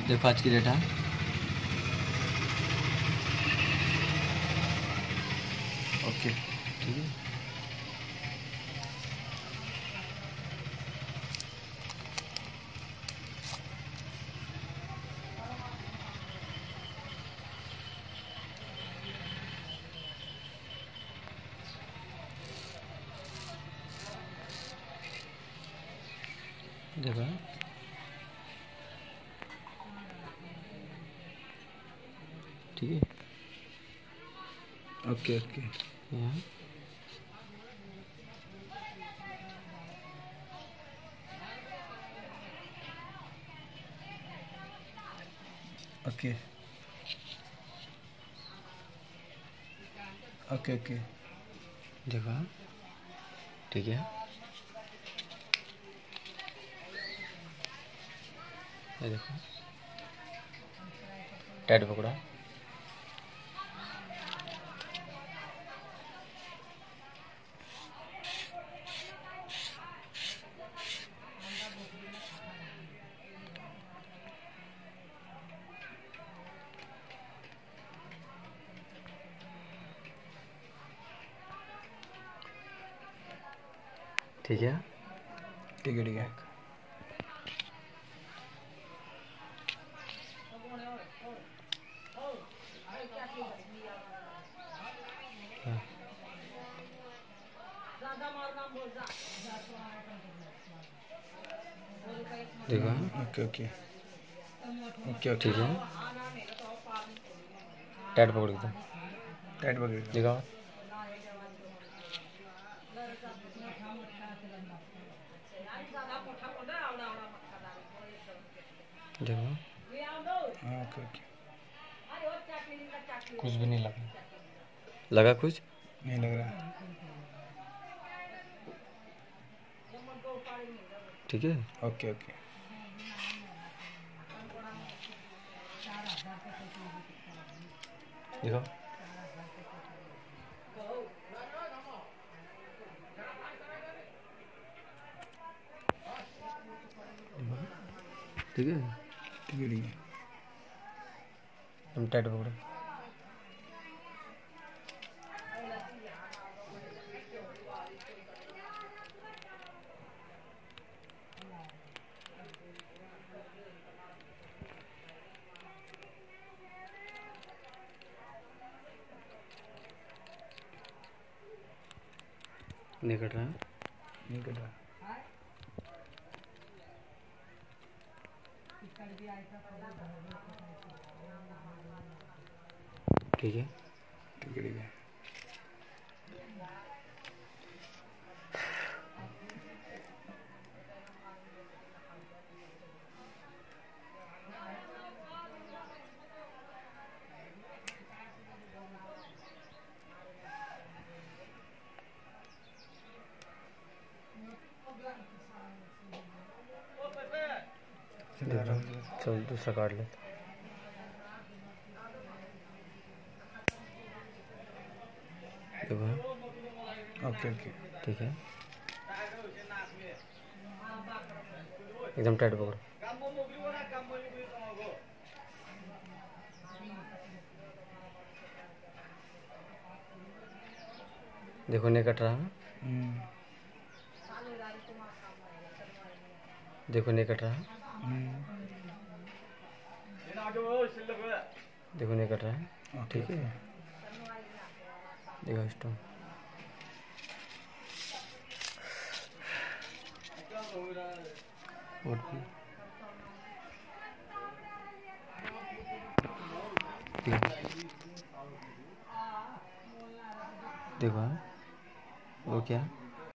देखो आज की डेट है। ओके ठीक है। देखो ठीक है। ओके ओके यहाँ ओके ओके ओके देखो ठीक है। ये देखो टाइट पकड़ा। ठीक है ठीक है ठीक है। हाँ। देखो ओके ओके ओके ओके ठीक है। टाइट पकड़ के टाइट पकड़ दिखाओ। देखो हाँ ओके ओके। कुछ भी नहीं लगा। लगा कुछ नहीं लग रहा। ठीक है। ओके ओके देखो ठीक है। ठीक है ठीक है। तुम टाइट पकड़ो। नहीं कट रहा है। नहीं कट रहा। ठीक है। ठीक है ठीक है। चल दूसरा काट ले। देखो ओके ओके ठीक है। एकदम टाइट पकड़ो। देखो नहीं कट रहा। देखो नहीं कट रहा। देखो नहीं कट रहा है। ठीक है। देखो स्टोन और भी देखो वो क्या